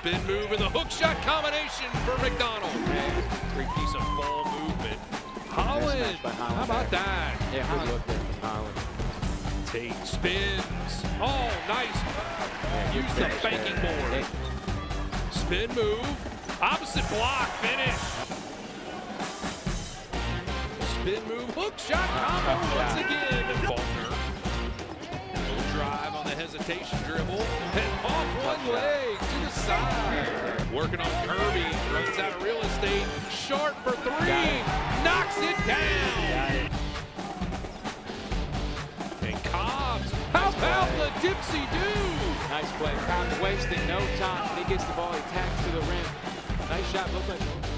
Spin move and the hook shot combination for McDonald. Great piece of ball movement. Holland, how about that? Yeah, good look there from Holland. Tate spins. Oh, nice. Use the banking board. Spin move. Opposite block finish. Spin move. Hook shot combo once again. Faulkner. Little drive on the hesitation dribble. And off one leg to the side. Working on Kirby. Runs out of real estate. Sharp for three. Knocks it down. And Cobbs. How about the dipsy-do? Nice play. Cobbs wasting no time. When he gets the ball, he tacks to the rim. Nice shot. Look like